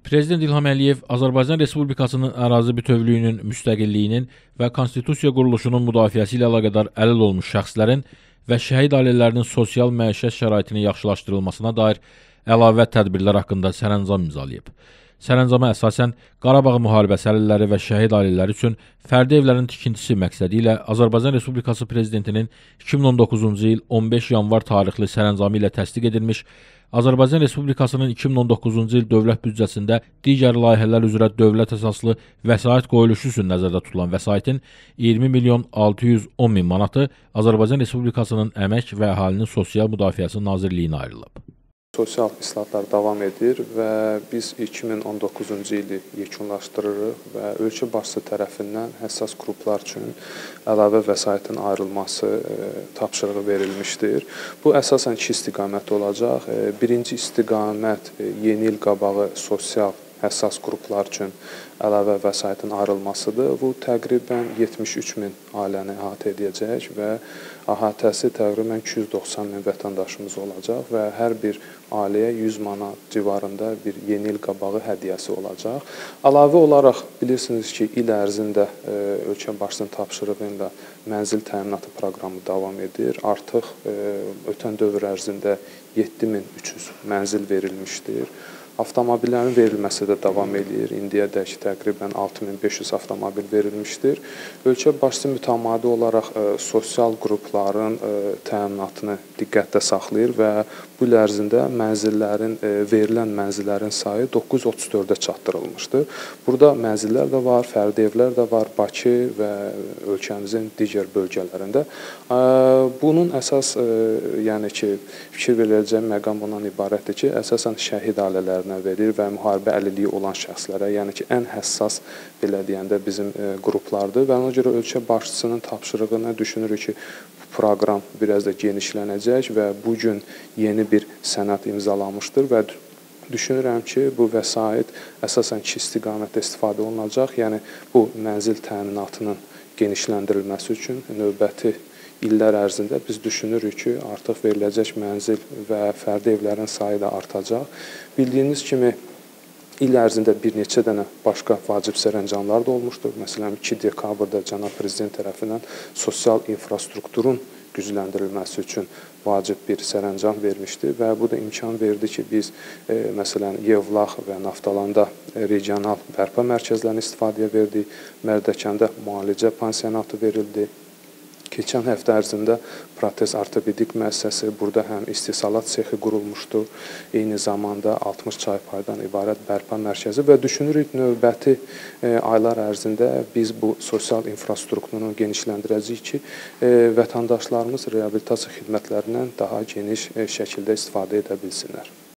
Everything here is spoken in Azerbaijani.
Prezident İlham Əliyev Azərbaycan Respublikasının ərazi bütövlüyünün, müstəqilliyinin və konstitusiya quruluşunun müdafiəsi ilə əlaqədar əlil olmuş şəxslərin və şəhid ailələrinin sosial məişət şəraitinin yaxşılaşdırılmasına dair əlavə tədbirlər haqqında sərəncam imzalayıb. Sərəncama əsasən Qarabağ müharibəsi əlilləri və şəhid ailələri üçün fərdi evlərin tikintisi məqsədi ilə Azərbaycan Respublikası Prezidentinin 2019-cu il 15 yanvar tarixli sərəncamı ilə təsdiq edilmiş Azərbaycan Respublikasının 2019-cu il dövlət büdcəsində digər layihələr üzrə dövlət əsaslı vəsait qoyuluşu üçün nəzərdə tutulan vəsaitin 20 milyon 610 min manatı Azərbaycan Respublikasının Əmək və Əhalinin Sosial Müdafiəsi Nazirliyinə ayrılıb. Sosial islahatlar davam edir və biz 2019-cu ili yekunlaşdırırıq və ölkə başçısı tərəfindən həssas qruplar üçün əlavə vəsaitin ayrılması tapşırığı verilmişdir. Bu əsasən iki istiqamətli olacaq. Birinci istiqamət yeni il qabağı sosial həssas qruplar üçün əlavə vəsaitin ayrılmasıdır. Bu təqribən 73 min ailəni əhatə edəcək və əhatəsi təqribən 290 min vətəndaşımız olacaq və hər bir ailəyə 100 manat civarında bir yeni il qabağı hədiyyəsi olacaq. Əlavə olaraq bilirsiniz ki, il ərzində ölkə başçısının tapşırığı ilə mənzil təminatı proqramı davam edir. Artıq ötən dövr ərzində 7300 mənzil verilmişdir. Avtomobillərin verilməsi də davam edir. İndiyədək təqribən 6500 avtomobil verilmişdir. Ölkə başçısı mütəmadi olaraq sosial qrupların təminatını diqqətdə saxlayır və bu il ərzində verilən mənzillərin sayı 934-ə çatdırılmışdır. Burada mənzillər də var, fərdi evlər də var Bakı və ölkəmizin digər bölgələrində. Bunun əsas fikir veriləcək məqam bundan ibarətdir ki, əsasən şəhid ailələri verir və müharibə əlilliyi olan şəxslərə, yəni ki, ən həssas belə deyəndə bizim qruplardır və ona görə ölkə başçısının tapşırığını düşünürük ki, bu proqram biraz da genişlənəcək və bu gün yeni bir sənəd imzalanmışdır və düşünürəm ki, bu vəsait əsasən iki istiqamətdə istifadə olunacaq, yəni bu mənzil təminatının genişləndirilməsi üçün növbəti illər ərzində biz düşünürük ki, artıq veriləcək mənzil və fərdi evlərin sayı da artacaq. Bildiyiniz kimi, il ərzində bir neçə dənə başqa vacib sərəncamlar da olmuşdur. Məsələn, 2 dekabrda cənab prezident tərəfindən sosial infrastrukturun gücləndirilməsi üçün vacib bir sərəncam vermişdi və bu da imkan verdi ki, biz məsələn, Yevlax və Naftalanda regional bərpa mərkəzlərini istifadəyə verdik, Mərdəkəndə müalicə pansionatı verildi. Keçən həftə ərzində protez ortopedik müəssisəsi, burada həm istehsalat sexi qurulmuşdur, eyni zamanda 60 çay paydan ibarət bərpa mərkəzi və düşünürük növbəti aylar ərzində biz bu sosial infrastrukturunu genişləndirəcəyik ki, vətəndaşlarımız reabilitasiya xidmətlərindən daha geniş şəkildə istifadə edə bilsinlər.